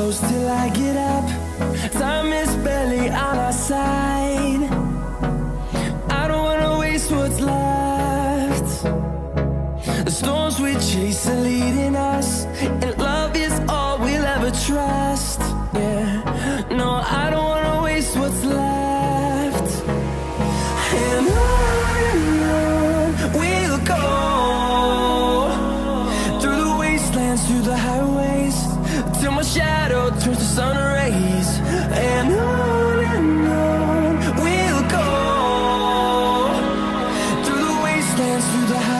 close till I get up. Time is barely on our side. I don't wanna waste what's left. The storms we chase are leading us, and love is all we'll ever trust. Yeah, no, I don't wanna waste what's left. And on we'll go, through the wastelands, through the highways, till my shadow turns to sun rays. And on we'll go, through the wastelands, through the highways.